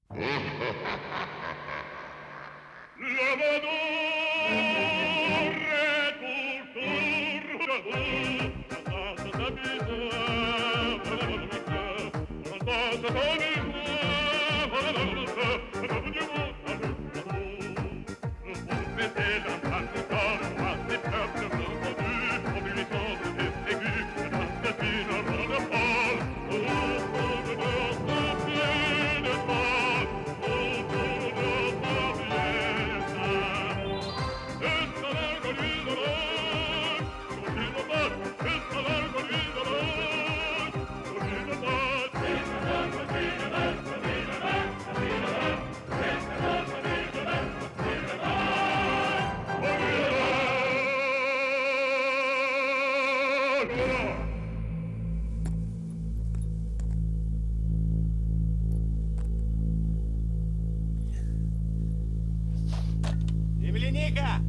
Земляника!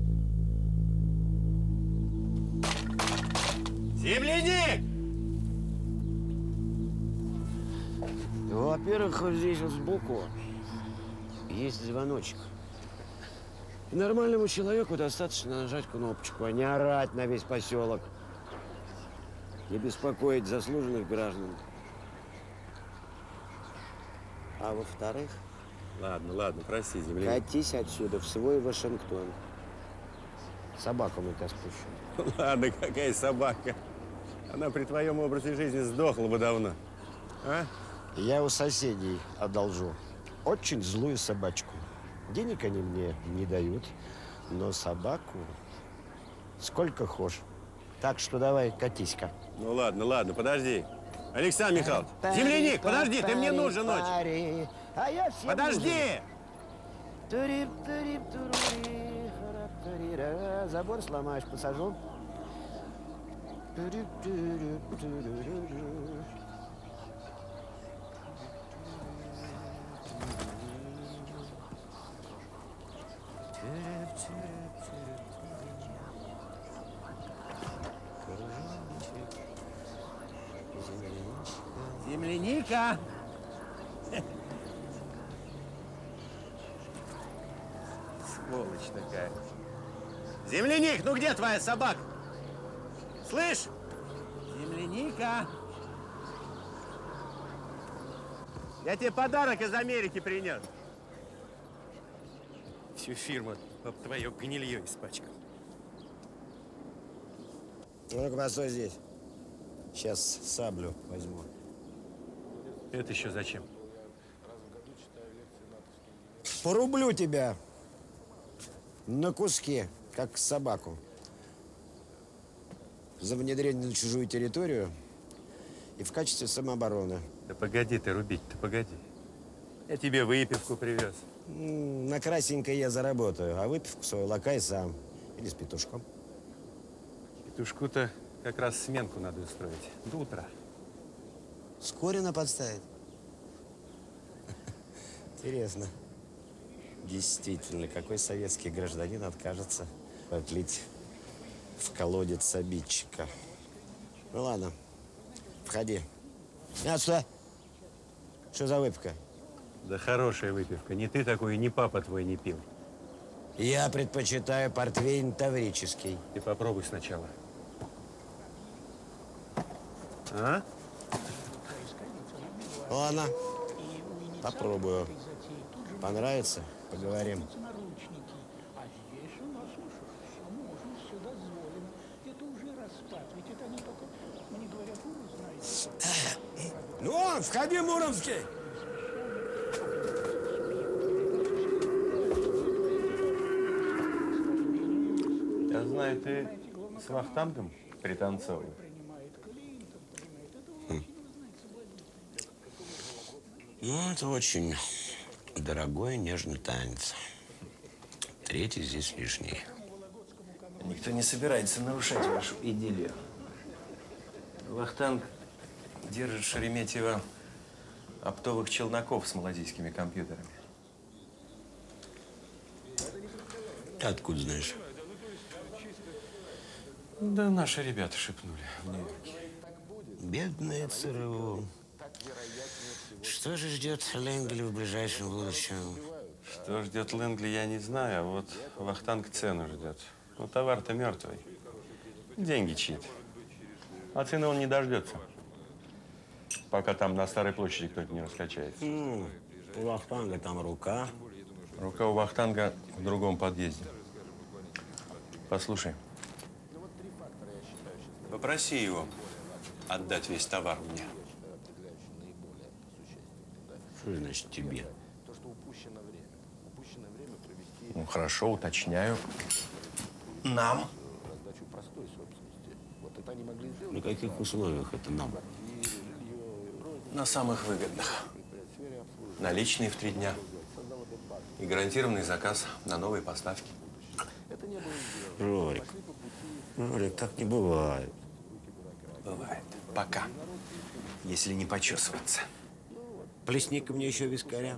Земляник! Во-первых, вот здесь вот сбоку есть звоночек. И нормальному человеку достаточно нажать кнопочку, а не орать на весь поселок. Не беспокоить заслуженных граждан. А во-вторых… Ладно, ладно, прости, земляник. Катись отсюда, в свой Вашингтон. Собаку мы тебя спущу. Ладно, какая собака? Она при твоем образе жизни сдохла бы давно. А? Я у соседей одолжу очень злую собачку. Денег они мне не дают, но собаку сколько хочешь. Так что давай, катись-ка. Ну ладно, ладно, подожди. Александр Михайлович, земляник, подожди, ты мне нужен очень. А я всем подожди! нужен. Забор сломаешь, посажу. Земляника! Сволочь такая. Земляник, ну где твоя собака? Слышь? Земляника! Я тебе подарок из Америки принес. Всю фирму об твое гнилье испачкал. Ну-ка, постой здесь. Сейчас саблю возьму. Это еще зачем? Порублю тебя на куски, как собаку. За внедрение на чужую территорию и в качестве самообороны. Да погоди ты рубить-то, погоди. Я тебе выпивку привез. На красненькое я заработаю, а выпивку свою лакай сам. Или с петушком. Петушку-то как раз сменку надо устроить. До утра. Скорина подставит? Интересно. Действительно, какой советский гражданин откажется отлить в колодец обидчика? Ну ладно, входи. А что? Что за выпивка? Да хорошая выпивка. Ни ты такой, ни папа твой не пил. Я предпочитаю портвейн таврический. Ты попробуй сначала. А? Ладно, попробую. Понравится? Поговорим. Ну, входи, Муромский! Я знаю, ты с Вахтангом пританцовывал. Ну, это очень дорогой, нежный танец. Третий здесь лишний. Никто не собирается нарушать вашу идиллию. Вахтанг держит Шереметьево оптовых челноков с малазийскими компьютерами. Откуда знаешь? Да наши ребята шепнули в Нью-Йорке. Бедные ЦРУ. Что же ждет Лэнгли в ближайшем будущем? Что ждет Лэнгли, я не знаю, а вот Вахтанг цену ждет. Ну, товар-то мертвый. Деньги чьи-то. А цены он не дождется. Пока там на Старой площади кто-то не раскачается. У Вахтанга там рука. Рука у Вахтанга в другом подъезде. Послушай. Попроси его отдать весь товар мне. Что значит тебе? Ну, хорошо, уточняю. Нам. На каких условиях это нам? На самых выгодных. Наличные в 3 дня. И гарантированный заказ на новые поставки. Ролик, так не бывает. Бывает. Пока. Если не почесываться. Плесни-ка мне еще вискаря.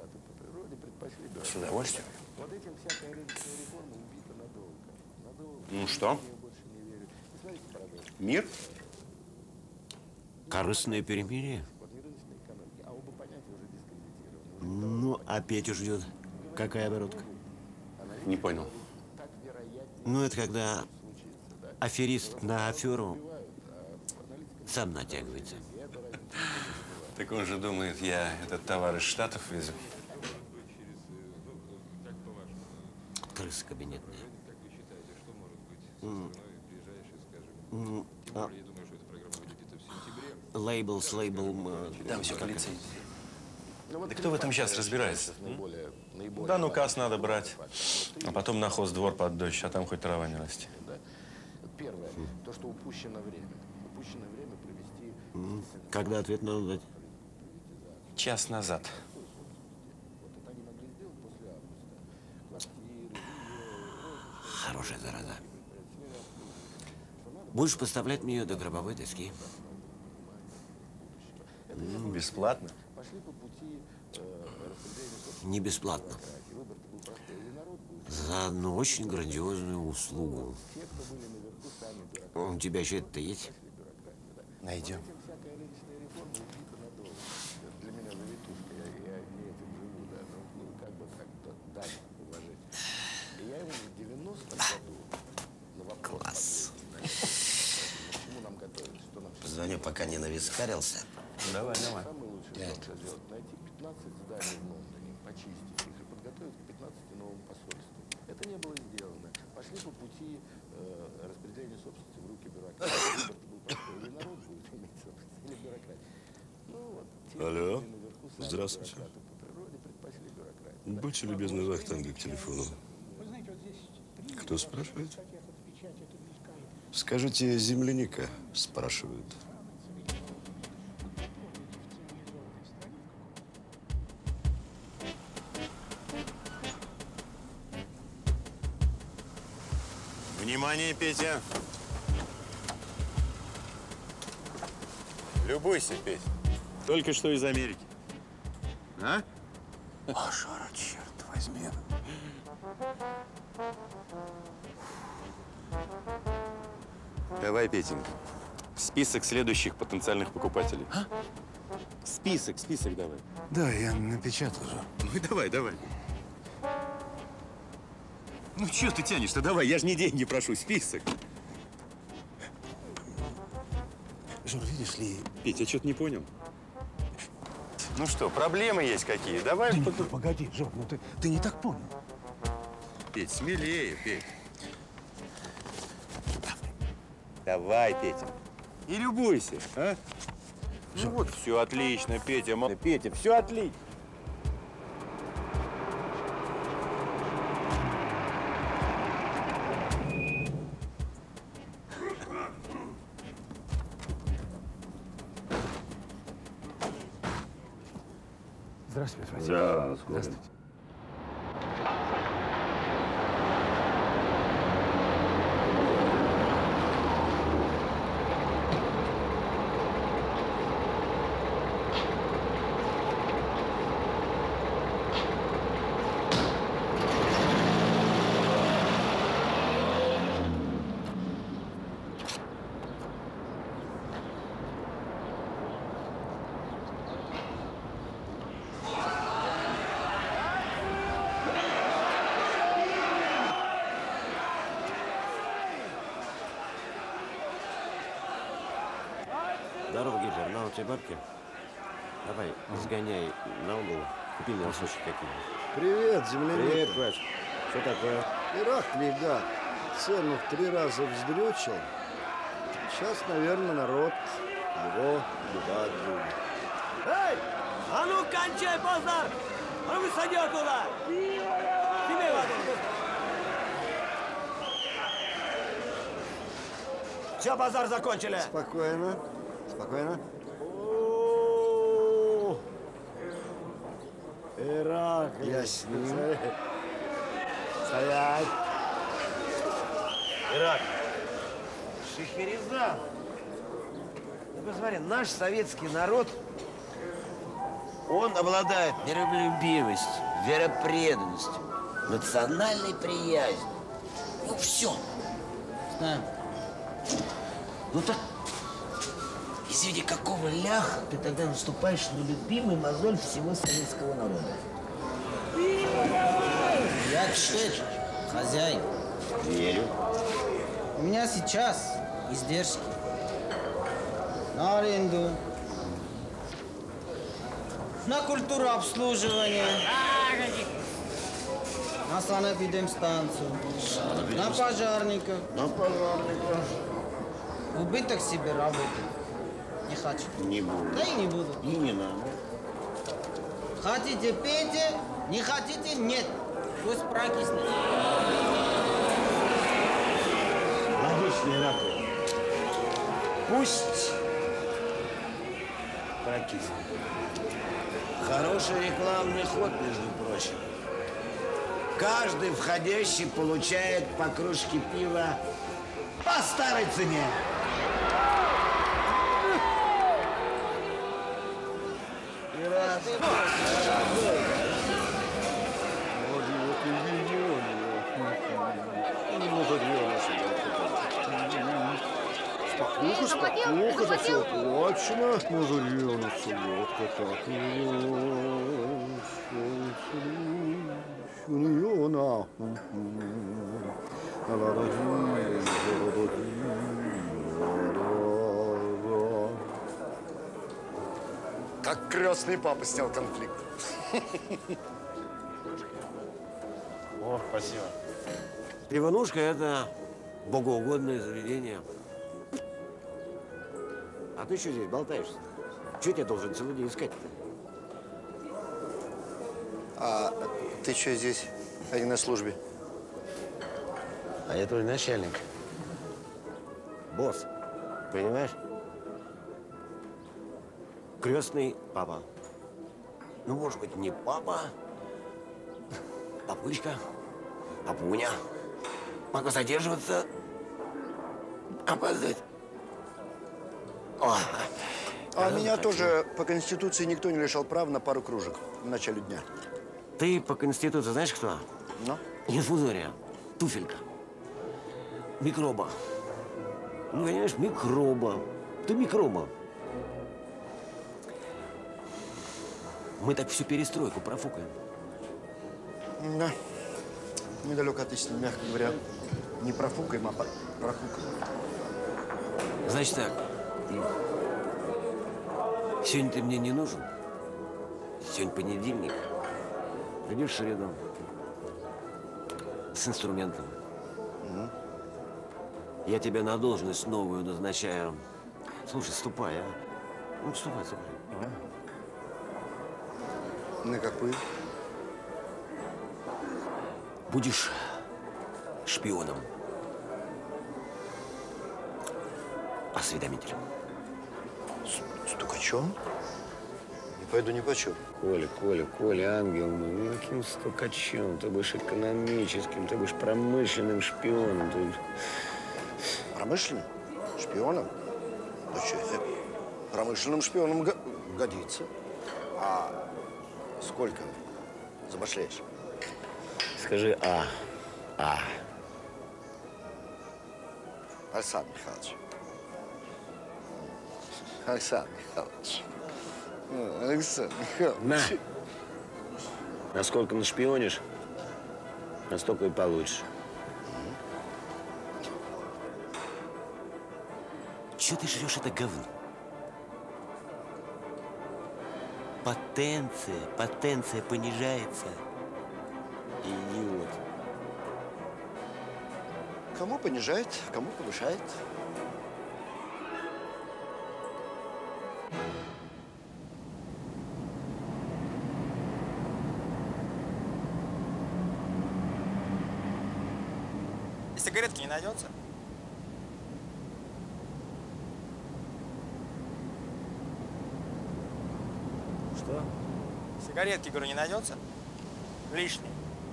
С удовольствием. Ну что? Мир? Корыстное перемирие. Ну, а Петю ждет. Какая оборотка? Не понял. Ну, это когда аферист на аферу сам натягивается. Так он же думает, я этот товар из Штатов везу. Крысы кабинетные. Лейбл с лейблом. Там все как лицензии. Да кто в этом сейчас разбирается? Да, ну касс надо брать, а потом на хоздвор под дождь, а там хоть трава не расти. Первое, то, что упущено время. Упущенное время провести… Когда ответ надо дать? Час назад. Это они могли сделать после августа. Квартиры, Хорошая зараза. Будешь поставлять мне ее до гробовой доски? Бесплатно? пошли по пути распределения Не бесплатно. Выбор-то был простой. Или народ будет… За одну очень грандиозную услугу. Те, кто были наверху, сами бюрократы. У тебя счет-то есть? Найдем. Всякая рыночная реформа убита надолго. Это для меня завитушка. Я не этим живу, да. Ну, как бы так, дань уважения. И я ему в 90-м году на вопрос Класс. почему нам готовить, что нам Позвоню, пока не навискарился. Давай, давай. самое лучшее, что можно сделать, найти 15 зданий в Лондоне, почистить их и подготовить к 15 новым посольствам. Это не было сделано. Пошли по пути распределения собственности в руки бюрократии. Выбор-то был простой. Или народ будет иметь собственность, или бюрократия. Ну вот, те, Алло. кто были наверху, сами Здравствуйте. бюрократы по природе предпочли бюрократию. Будьте любезны, Вахтанга к телефону. Кто спрашивает? Скажите, земляника спрашивают. Внимание, Петя. Любуйся, Петя. Только что из Америки. А? Пожара, черт возьми. Давай, Петенька. Список следующих потенциальных покупателей. А? Список давай. Да, я напечатал же. Ну давай, давай. Ну, что ты тянешь-то? Давай, я же не деньги прошу, список. Жор, видишь ли… Петя, я что-то не понял. Ну что, проблемы есть какие? Давай. Погоди, Жор, ну ты не так понял. Петь, смелее, Петь. Давай, Петя. И любуйся, а? Ну вот, все отлично, Петя. Петя, все отлично. Здравствуйте, Василий. Здравствуйте. тебе бабки? Давай, сгоняй на угол, купи мне носочки какие-нибудь. Привет, земляника. Привет, Квач. Что такое? Иракли, да. Цену в 3 раза вздрючил. Сейчас, наверное, народ его любать будет. Эй! А ну, кончай базар! А ну, выходи оттуда! Тебе все, базар закончили! Спокойно, спокойно. Иракли. Я с ним. Стоять! Ирак, Шахерезада. Ну, посмотри, наш советский народ, он обладает миролюбивостью, веропреданностью, национальной приязнью. Ну, все. Знаем. Ну так, извини, какого ляха ты тогда наступаешь на любимый мозоль всего советского народа? Я чет, хозяин. Верю. У меня сейчас издержки на аренду, на культуру обслуживания, на санэпидемстанцию, на пожарников. Убыток себе работать не хочу. Не буду. Да и не буду. И не надо. Хотите, пейте, не хотите, нет. Пусть прокиснет. Логично, Иракли. Пусть прокиснет. Хороший рекламный ход, между прочим. Каждый входящий получает по кружке пива по старой цене. Спокуха, спокуха, за все оплачено. Мазурена, солодка, так. Как крестный папа снял конфликт. О, спасибо. Иванушка – это богоугодное заведение. А ты что здесь болтаешься? Чего тебя должен целый день искать-то? А ты что здесь, а не на службе? А я твой начальник. Босс. Понимаешь? Крестный папа. Ну, может быть, не папа, папочка, папуня. Могу задерживаться, опоздать. А меня тоже по Конституции никто не лишал права на пару кружек в начале дня. Ты по Конституции знаешь кто? Ну? Инфузория. Туфелька. Микроба. Ну, понимаешь, микроба. Ты микроба. Мы так всю перестройку профукаем. Да. Недалеко от истины, мягко говоря. Не профукаем, а профукаем. Значит так. Сегодня ты мне не нужен. Сегодня понедельник. Придешь в среду. С инструментом. Я тебя на должность новую назначаю. Слушай, ступай, а? Ну, ступай, ступай. На какую? Будешь шпионом. Осведомителем. Стукачом? Не пойду ни почем. Коля, ангел мой, каким стукачом? Ты будешь экономическим, ты будешь промышленным шпионом. Ты... Промышленным? Шпионом? Ну что, промышленным шпионом годится. А сколько забашляешь? Скажи Александр Михайлович. Александр Михайлович. Александр Михайлович. На! Насколько нашпионишь, настолько и получишь. Чего ты жрешь это говно? Потенция понижается. Идиот. Кому понижает, кому повышает. И сигаретки не найдется? Что? Сигаретки, говорю, не найдется? Лишние.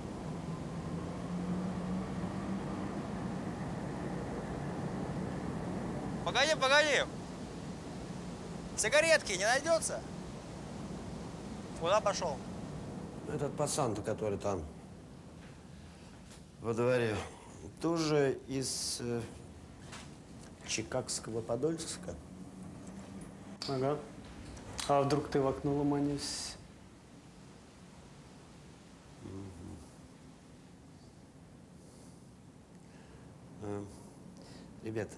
Погоди, погоди. Сигаретки не найдется? Куда пошел? Этот пацан-то, который там во дворе, тоже из Чикагского Подольска? Ага. А вдруг ты в окно ломанешься? Ребята,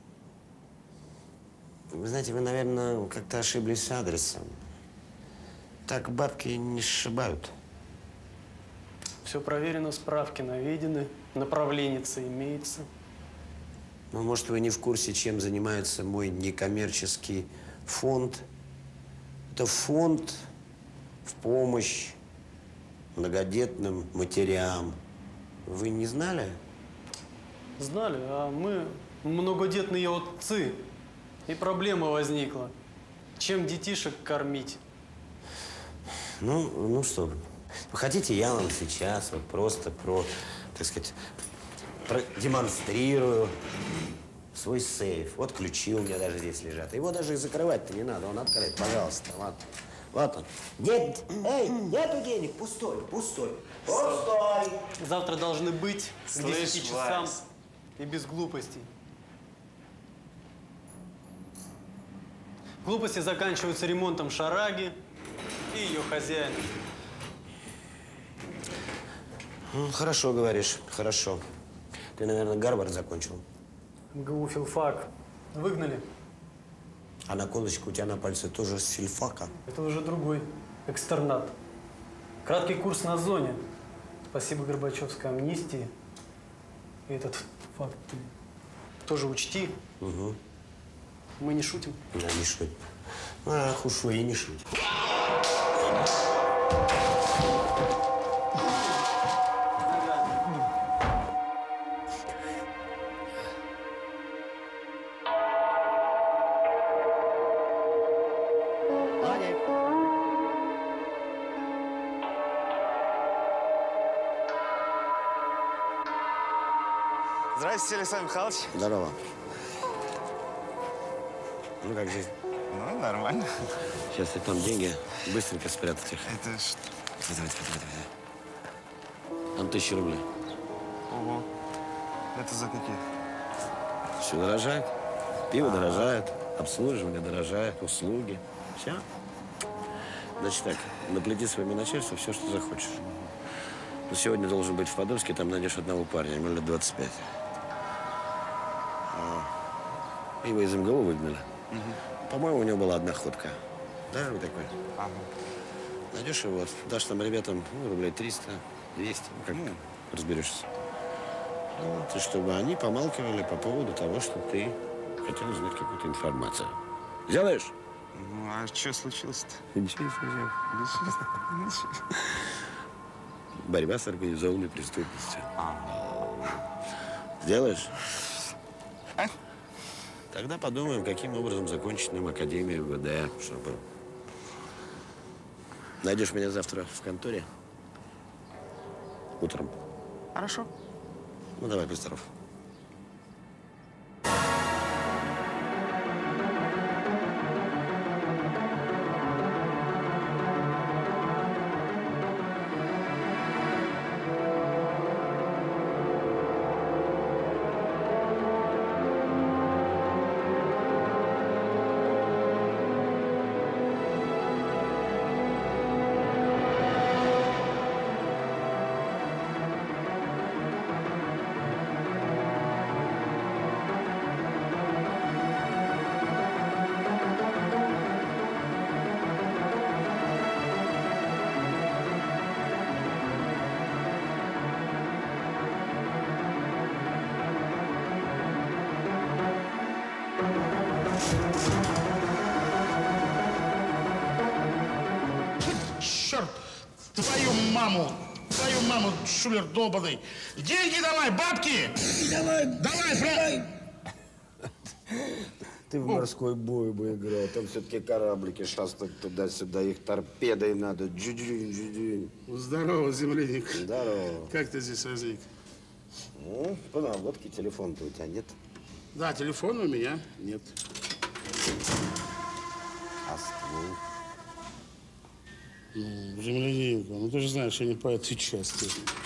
вы знаете, вы, наверное, как-то ошиблись с адресом. Так бабки не сшибают. Все проверено, справки наведены, направленница имеется. Ну, может, вы не в курсе, чем занимается мой некоммерческий фонд. Это фонд в помощь многодетным матерям. Вы не знали? Знали, а мы многодетные отцы. И проблема возникла. Чем детишек кормить? Ну что, вы хотите, я вам сейчас вот просто так сказать, продемонстрирую свой сейф. Вот ключи у меня даже здесь лежат. Его даже и закрывать-то не надо. Он открыт, пожалуйста. Вот он. Нет, нету денег. Пустой. Завтра должны быть к 10 часам и без глупостей. Глупости заканчиваются ремонтом шараги и ее хозяина. Хорошо говоришь, хорошо. Ты, наверное, Гарвард закончил. МГУ филфак. Выгнали. А наколочка у тебя на пальце тоже с филфака? Это уже другой экстернат. Краткий курс на зоне. Спасибо Горбачевской амнистии. И этот факт ты тоже учти. Угу. Мы не шутим. Да, не шутим. Ах, уж вы и не шутим. Здравствуйте, Александр Михайлович. Здорово. Ну, как жизнь? Ну, нормально. Сейчас и там деньги. Быстренько спрятать их. Это что? Давай. Там 1000 рублей. Ого. Это за какие? Все дорожает. Пиво дорожает, обслуживание дорожает, услуги. Все. Значит так, наплети своему начальству все, что захочешь. Но сегодня должен быть в Подольске, там найдешь одного парня, ему лет 25. Его из МГУ выгнали. По-моему, у него была одна ходка. Да, вы такой? Ага. Найдешь его, дашь там ребятам рублей 300, 200, как разберешься. Вот, и чтобы они помалкивали по поводу того, что ты хотел узнать какую-то информацию. Сделаешь? Ну, а что случилось-то? Ничего не случилось. Борьба с организованной преступностью. Сделаешь? Тогда подумаем, каким образом закончить нам Академию ВД, чтобы... Найдешь меня завтра в конторе? Утром. Хорошо. Ну, давай, будь здоров. Твою маму, шулер долбаный. Деньги давай, бабки! Давай, Ты в морской бой бы играл. Там все-таки кораблики шастают туда-сюда. Их торпедой надо. Джу-джу-джу-джу. Здорово, земляник. Здорово. Как ты здесь возник? Ну, по наводке. Телефон-то у тебя нет? Да, телефона у меня нет. А ствол? Земляник, ну ты же знаешь, я не по этой части.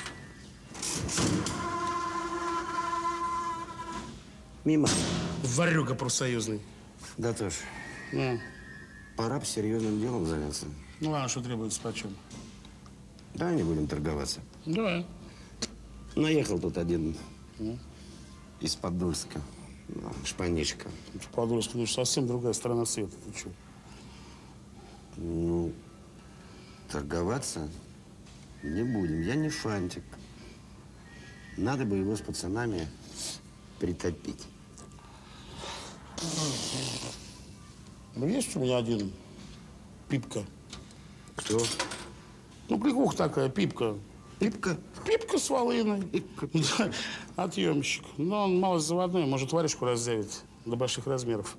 Мимо. Ворюга профсоюзный. Да тоже. Ну. Пора бы серьезным делом заняться. Ну ладно, что требуется, почем? Давай не будем торговаться. Давай. Наехал тут один из Подольска. Шпаничка. Подольск, ну совсем другая страна света. Ты что? Ну, торговаться не будем. Я не фантик. Надо бы его с пацанами притопить. Ну, есть у меня один Пипка. Кто? Ну, кликуха такая, Пипка. Пипка? Пипка с волыной. Пипка. Отъемщик. Но он малость заводной, может варежку раздявить до больших размеров.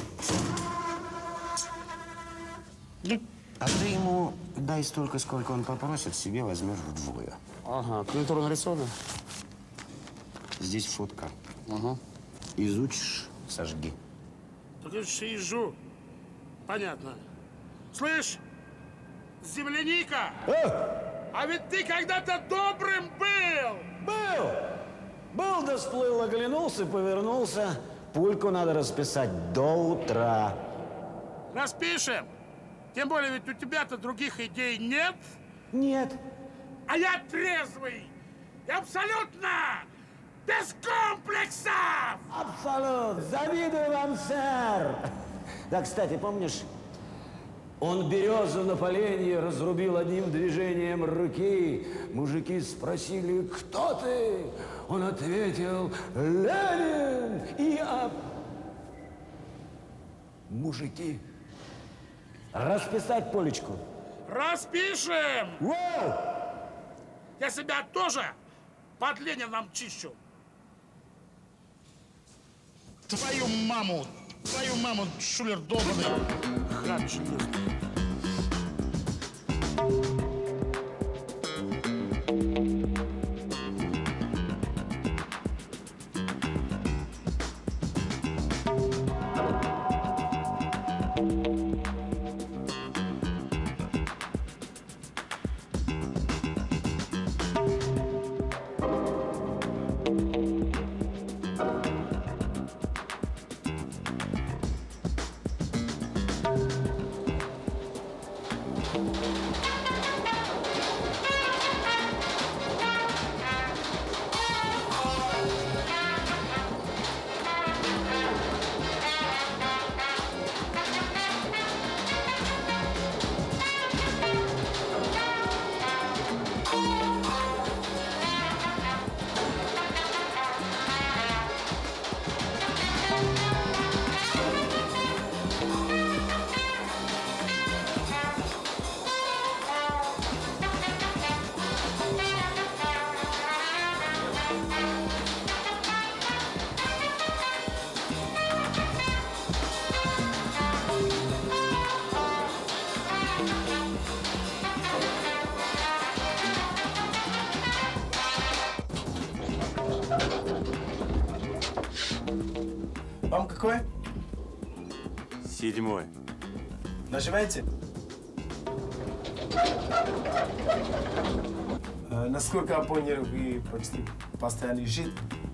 А ты ему дай столько, сколько он попросит, себе возьмешь вдвое. Ага, клиентура нарисована? Здесь фотка. Ага. Изучишь, сожги. Так я же езжу. Понятно. Слышь, земляника! А ведь ты когда-то добрым был! Был да всплыл, оглянулся, повернулся. Пульку надо расписать до утра. Распишем. Тем более, ведь у тебя-то других идей нет. Нет. А я трезвый. И абсолютно без комплексов. Абсолютно. Завидую вам, сэр. Да, кстати, помнишь, он березу на поленье разрубил одним движением руки. Мужики спросили, кто ты? Он ответил, Ленин. И мужики. Расписать полечку. Распишем. Воу! Я себя тоже под Лениным чищу. Твою маму, шулер долбаный. Гад железный. Вам какой? 7. Нажимаете? Насколько я понял, вы почти постоянный житель?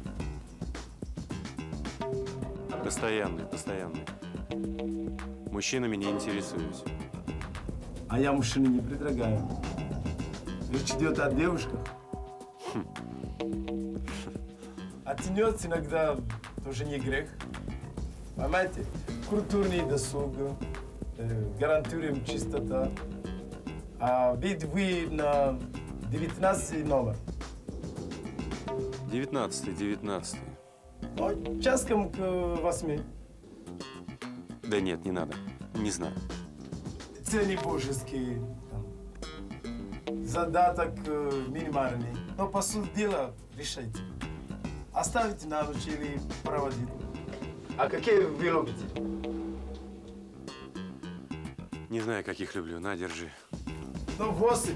Постоянный. Мужчинами не интересуюсь. А я мужчину не предлагаю. Речь идет о девушках. Оттенет иногда тоже не грех. Понимаете? Культурный досуг, гарантируем чистота. А ведь вы на 19 номер. 19. Ну, часком к 8. Да нет, не надо. Не знаю. Цены божеские. Там, задаток минимальный. Но по сути дела решайте. Оставите на ночь или проводить. А какие вы любите? Не знаю, каких люблю. На, держи. Ну, 8.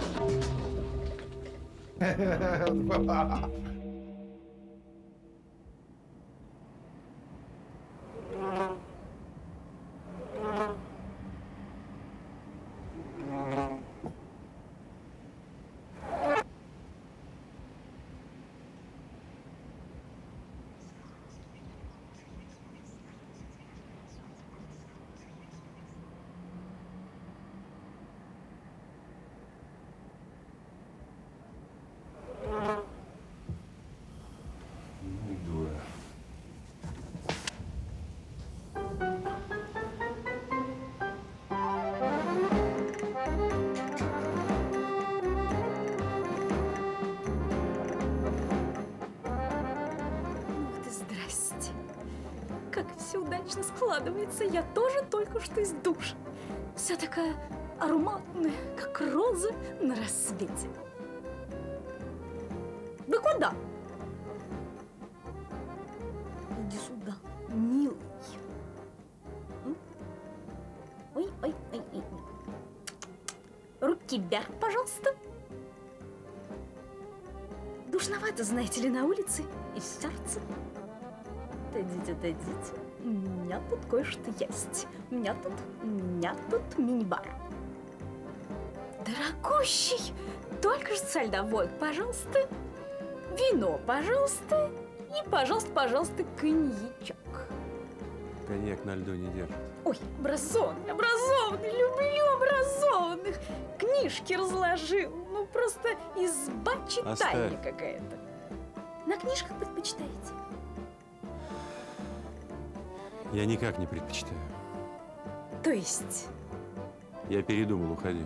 Удачно складывается. Я тоже только что из душа. Вся такая ароматная, как роза на рассвете. Вы куда? Иди сюда, милый. Ой, ой, ой, ой. Руки вверх, пожалуйста. Душновато, знаете ли, на улице и в сердце. Отойдите, отойдите. У меня тут кое-что есть. У меня тут мини-бар. Дорогущий! Только же со льда водку, пожалуйста. Вино, пожалуйста. И, пожалуйста, коньячок. Коньяк на льду не держит. Ой, образованный, люблю образованных. Книжки разложил. Ну, просто изба читальня какая-то. На книжках предпочитаете? Я никак не предпочитаю. То есть? Я передумал, уходи.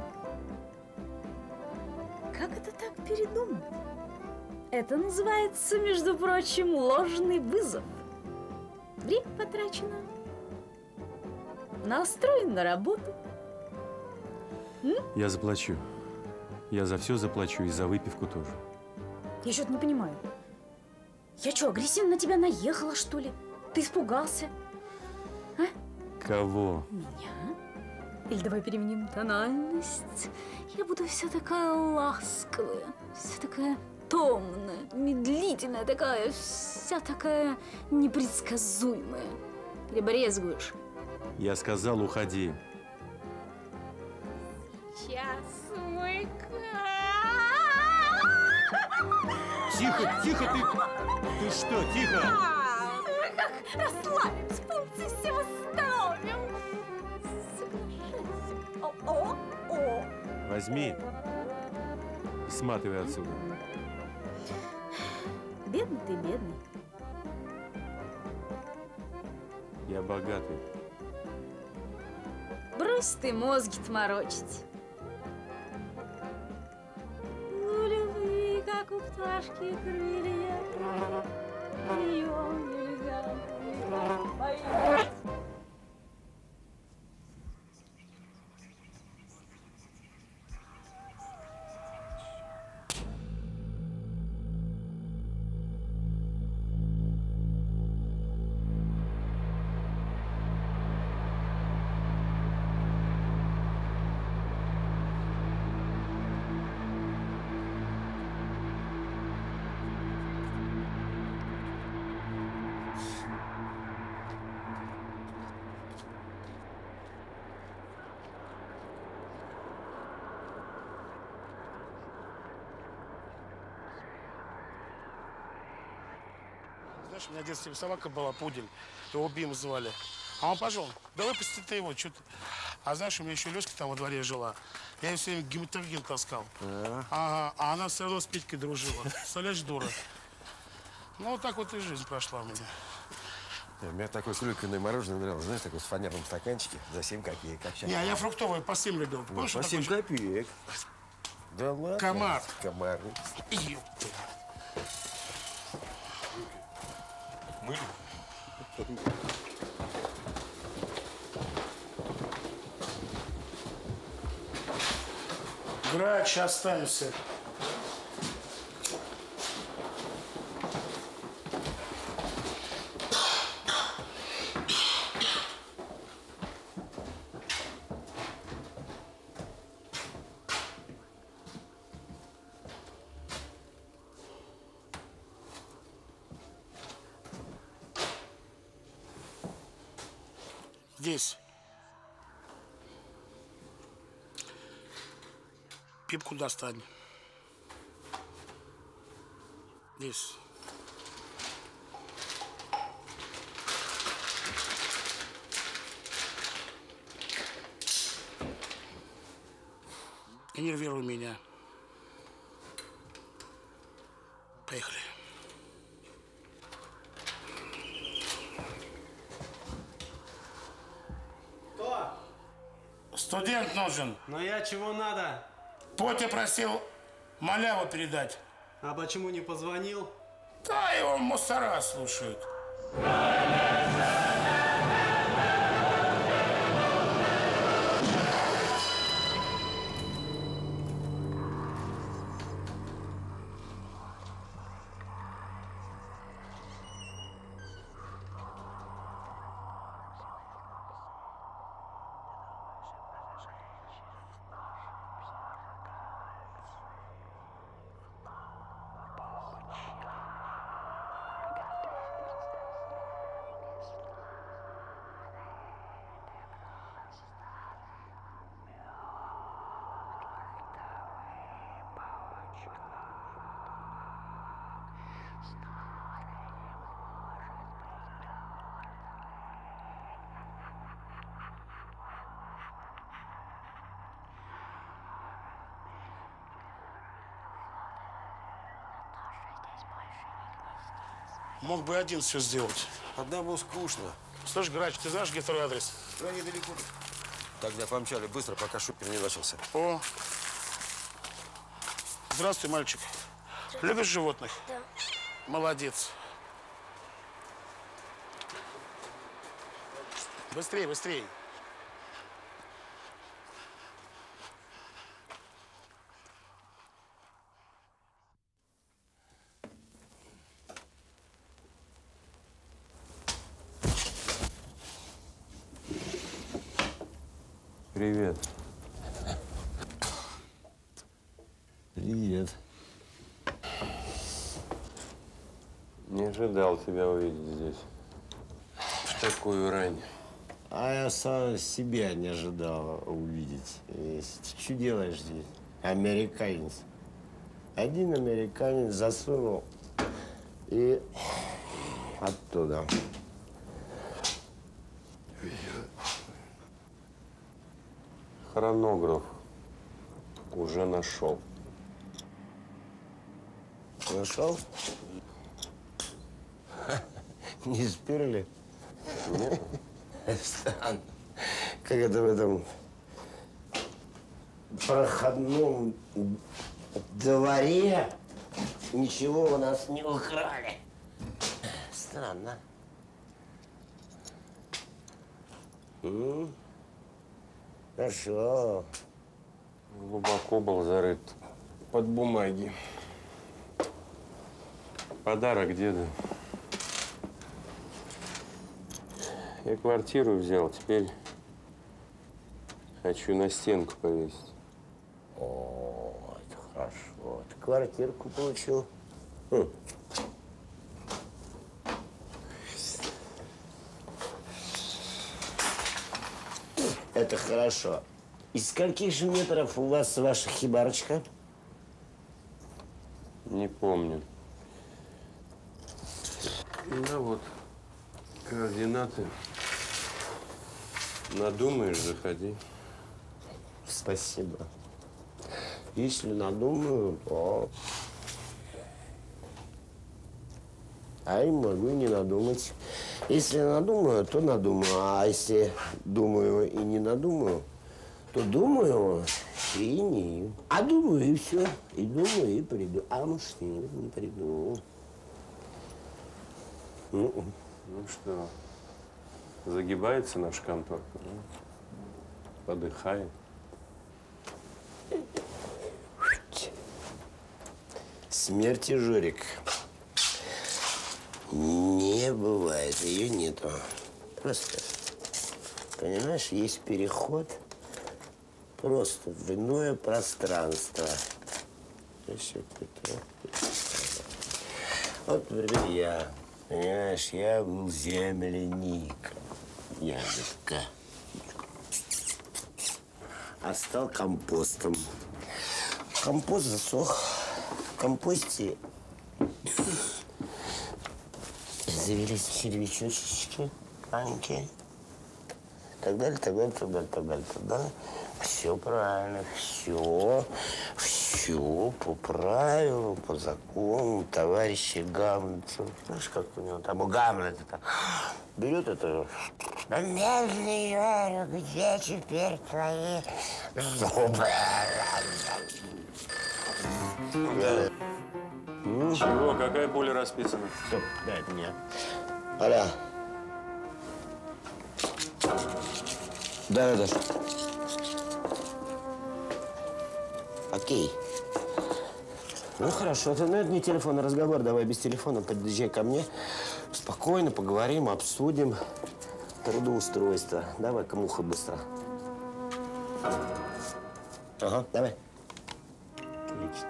Как это так передумать? Это называется, между прочим, ложный вызов. Время потрачено. Настроен на работу. Я заплачу. Я за все заплачу и за выпивку тоже. Я что-то не понимаю. Я что, агрессивно на тебя наехала, что ли? Ты испугался? А? Кого? Меня? Или давай переменим тональность? Я буду вся такая ласковая, вся такая томная, медлительная, такая, вся такая непредсказуемая. Или брезгуешь? Я сказал, уходи. Сейчас мы... Тихо, тихо, ты что, тихо? Как расслабимся, пункции все восстановим. О. Возьми и сматывай отсюда. Бедный ты, бедный. Я богатый. Брось ты мозги-то морочить. У любви, как у пташки, крылья. Ее нельзя поймать. Знаешь, у меня в детстве собака была, пудель. Его Бим звали. А он пошел, да выпусти ты его, что ты. А знаешь, у меня еще Лёшка там во дворе жила. Я ее все время гематоген таскал. Ага, а она все равно с Петькой дружила. Представляешь, дура. Ну, вот так вот и жизнь прошла у меня. У меня такое клюквенное мороженое нравилось, знаешь, такое с фанерном стаканчике за 7 копеек. Не, я фруктовое по 7 любил. Ну, по 7 копеек. Да ладно. Комар. Комар. Ёпта. Мы? Грач, останься. Здесь. Пипку достань. Здесь. Не нервируй меня. Поехали. Кто? Студент нужен. Но я чего надо? Потя просил маляву передать. А почему не позвонил? Да, его мусора слушают. Мог бы один все сделать. Одному скучно. Слышь, Грач, ты знаешь, где второй адрес? Да, недалеко. Тогда помчали быстро, пока шупер не начался. О! Здравствуй, мальчик. Любишь животных? Да. Молодец. Быстрей, быстрей. Привет. Привет. Не ожидал тебя увидеть здесь. В такую рань. А я сам себя не ожидал увидеть. Ты что делаешь здесь? Американец. Один американец засунул и оттуда. Хронограф уже нашел. Нашел? Не сперли? Нет. Странно. Как это в этом проходном дворе ничего у нас не украли. Странно. Хорошо. Глубоко был зарыт под бумаги. Подарок деда. Я квартиру взял, теперь хочу на стенку повесить. О, это хорошо. Ты квартирку получил? Это хорошо. Из скольких же метров у вас ваша хибарочка? Не помню. Да вот, координаты. Надумаешь, заходи. Спасибо. Если надумаю, то... А и могу не надумать. Если надумаю, то надумаю. А если думаю и не надумаю, то думаю и не. А думаю, и все. И думаю, и приду. А может, не приду. Ну что, загибается наш контор? Подыхает. Смерти, Жорик, не бывает, ее нету. Просто, понимаешь, есть переход просто в иное пространство. Вот, например, я, понимаешь, я был земляником, ягодка, а стал компостом. Компост засох. В компосте завелись червячочки маленькие. Так далее, так далее, так далее, так далее, так далее. Все правильно, все по правилам, по закону товарища Гамлета. Знаешь, как у него там, у Гамлета берет это. Медный Ярик, где теперь твои зубы? Чего? Какая пуля расписана? Стоп, да, это мне. Аля. Да. Окей. Ну, хорошо. Ну, это не телефонный разговор. Давай без телефона подъезжай ко мне. Спокойно поговорим, обсудим трудоустройство. Давай-ка, муха, быстро. Ага, давай. Отлично.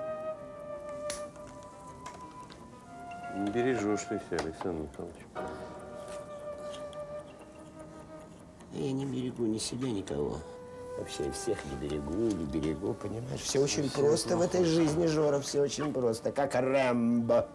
Не бережешь ты себя, Александр Михайлович. Я не берегу ни себя, никого. Вообще всех не берегу, понимаешь? Все очень просто в этой жизни, Жора, все очень просто. Как Рэмбо.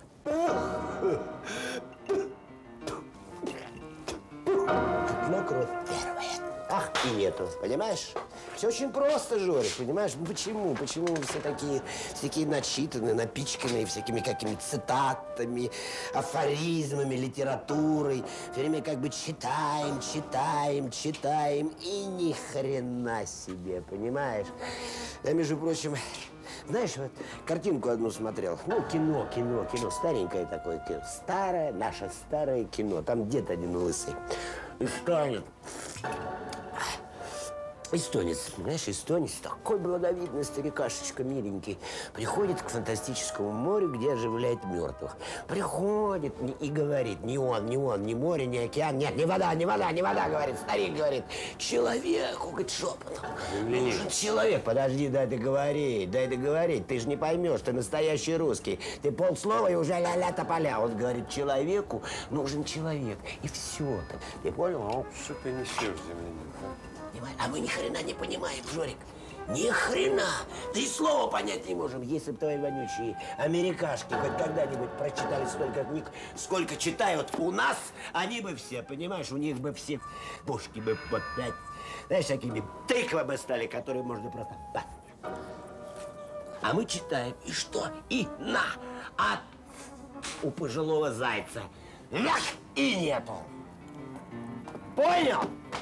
Но кровь первая. Ах, и нету, понимаешь? Все очень просто, Жорик, понимаешь? Ну почему? Почему вы все такие начитанные, напичканные всякими какими-то цитатами, афоризмами, литературой? Все время как бы читаем, и ни хрена себе, понимаешь? Я, между прочим, знаешь, вот картинку одну смотрел. Ну, кино. Старенькое такое кино. Наше старое кино. Там дед один лысый. И станет. Эстонец, знаешь, такой благовидный старикашечка, миленький, приходит к фантастическому морю, где оживляет мертвых. Приходит и говорит, не он, ни море, ни океан, нет, не вода, говорит, старик говорит, человеку, говорит, шепотом. Мне нужен человек. Подожди, дай договорить, ты же не поймешь, ты настоящий русский. Ты полслова и уже ля-ля тополя. Он говорит, человеку нужен человек. И все-то. Ты понял? Что ты несешь, земляник, а? А мы ни хрена не понимаем, Жорик. Ни хрена. Да и слова понять не можем. Если бы твои вонючие америкашки хоть когда-нибудь прочитали столько книг, сколько читают у нас, они бы все, понимаешь, у них бы все пушки бы вот, знаешь, такими тыквы бы стали, которые можно просто... А мы читаем, и что? И на! А у пожилого зайца вяк и нету. Понял?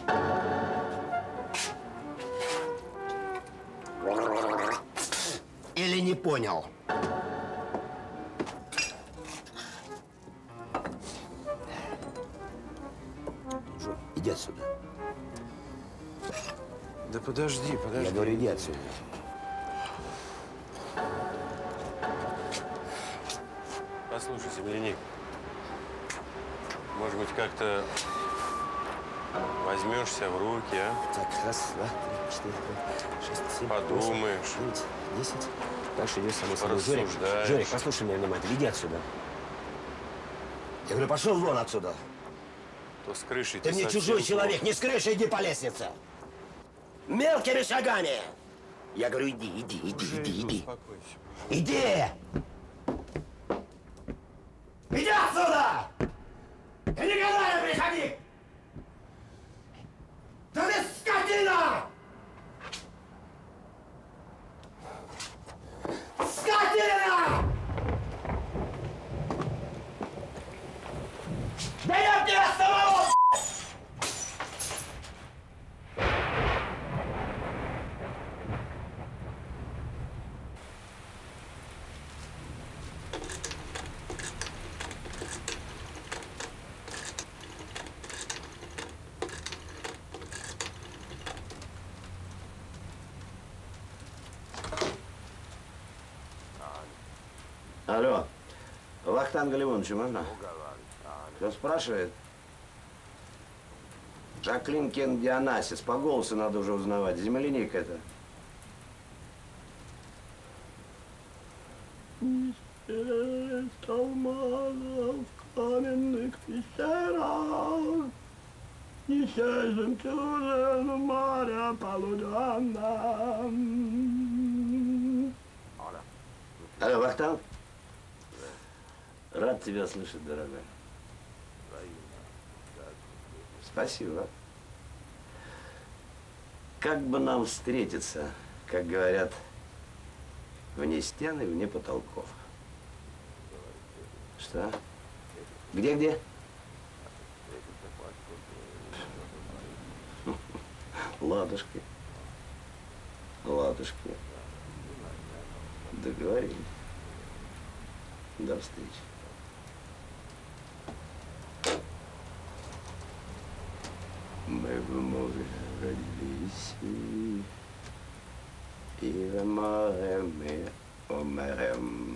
Или не понял? Жор, иди отсюда. Да подожди. Я говорю, иди отсюда. Послушай, земляник, может быть, как-то возьмешься в руки, а? Так, 1, 2, 3, 4, 5, 6, 7, Подумаешь. 8, 9, 10. Дальше идет само собой. Порассуждаешь. Жорик, послушай меня внимательно. Иди отсюда. Я говорю, пошел вон отсюда. То с крышей Ты мне чужой человек. Не с крыши, иди по лестнице. Мелкими шагами. Я говорю, иди. Успокойся. Иди! Иди отсюда! И никогда не приходи! Да ты скотина! Скотина! Да я тебя самого! Алло. Вахтанга Лимоновича можно? Кто спрашивает? Жаклин Кен Дионасис. По голосу надо уже узнавать. Земляник это. В каменных пещерах, неся жемчужин моря полуденном. Алло, Вахтанг? Рад тебя слышать, дорогая. Спасибо. Как бы нам встретиться, как говорят, вне стен и вне потолков. Что? Где-где? Ладушки. Ладушки. Договорились. До встречи. Мы в море родились, и в море мы умрем.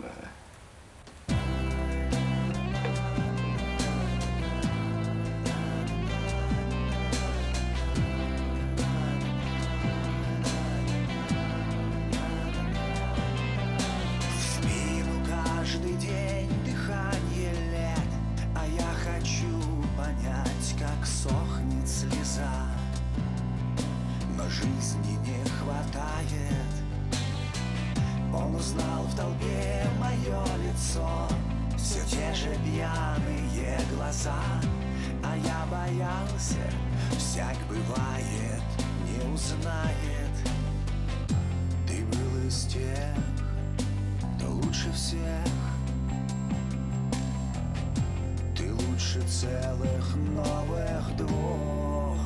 Каждый день дыхание лет, а я хочу понять, как сохнет слеза. Но жизни не хватает. Он узнал в толпе мое лицо, все те же пьяные глаза. А я боялся, всяк бывает, не узнает. Ты был из тех, кто лучше всех. Ты лучше целых новых двух.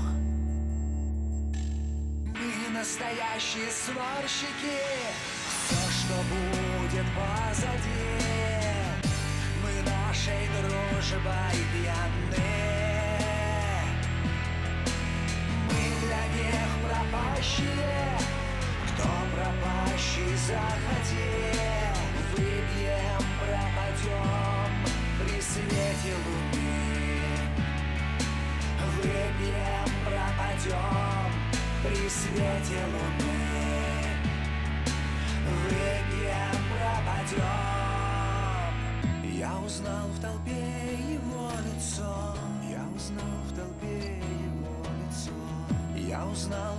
Мы настоящие сварщики. Все, что будет позади, мы нашей дружбой пьяны. Мы для них пропащие. Кто пропащий, заходи. Выпьем, пропадем при свете луны. Выпьем, пропадем при свете луны. Выпьем, пропадем. Я узнал в толпе его лицо. Я узнал в толпе его лицо. Я узнал